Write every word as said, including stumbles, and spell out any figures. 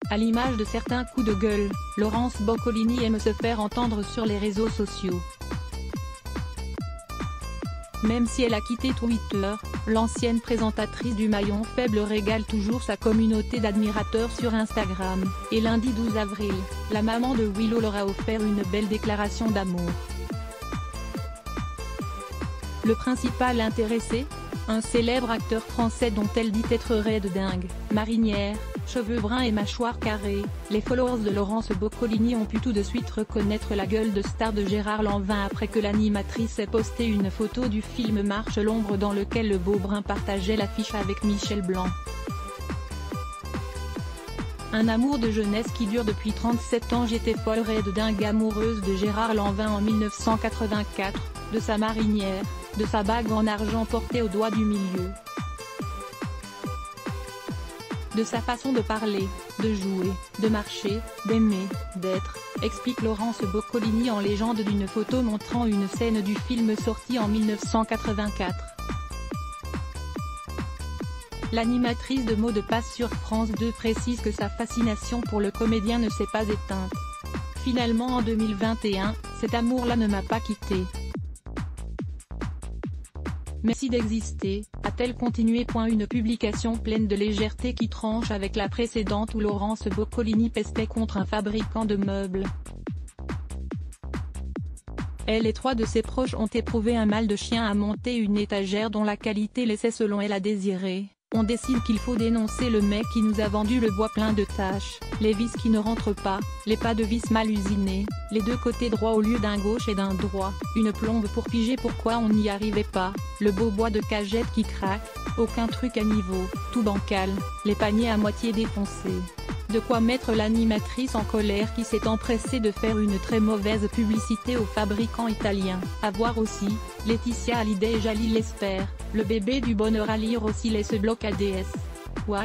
À l'image de certains coups de gueule, Laurence Boccolini aime se faire entendre sur les réseaux sociaux. Même si elle a quitté Twitter, l'ancienne présentatrice du maillon faible régale toujours sa communauté d'admirateurs sur Instagram, et lundi douze avril, la maman de Willow leur a offert une belle déclaration d'amour. Le principal intéressé ? Un célèbre acteur français dont elle dit être raide dingue, marinière, cheveux bruns et mâchoire carrée. Les followers de Laurence Boccolini ont pu tout de suite reconnaître la gueule de star de Gérard Lanvin après que l'animatrice ait posté une photo du film Marche l'ombre dans lequel le beau brun partageait l'affiche avec Michel Blanc. Un amour de jeunesse qui dure depuis trente-sept ans. J'étais folle raide dingue amoureuse de Gérard Lanvin en mille neuf cent quatre-vingt-quatre, de sa marinière, de sa bague en argent portée au doigt du milieu. De sa façon de parler, de jouer, de marcher, d'aimer, d'être, explique Laurence Boccolini en légende d'une photo montrant une scène du film sorti en mille neuf cent quatre-vingt-quatre. L'animatrice de mots de passe sur France deux précise que sa fascination pour le comédien ne s'est pas éteinte. Finalement en deux mille vingt et un, cet amour-là ne m'a pas quittée. Merci d'exister, a-t-elle continué. Une publication pleine de légèreté qui tranche avec la précédente où Laurence Boccolini pestait contre un fabricant de meubles. Elle et trois de ses proches ont éprouvé un mal de chien à monter une étagère dont la qualité laissait selon elle à désirer. On décide qu'il faut dénoncer le mec qui nous a vendu le bois plein de taches, les vis qui ne rentrent pas, les pas de vis mal usinés, les deux côtés droits au lieu d'un gauche et d'un droit, une plombe pour piger pourquoi on n'y arrivait pas, le beau bois de cagette qui craque, aucun truc à niveau, tout bancal, les paniers à moitié défoncés. De quoi mettre l'animatrice en colère qui s'est empressée de faire une très mauvaise publicité au fabricant italien. À voir aussi, Laetitia Hallyday et Jalil Lesper, le bébé du bonheur à lire aussi les ce bloc A D S. Why ?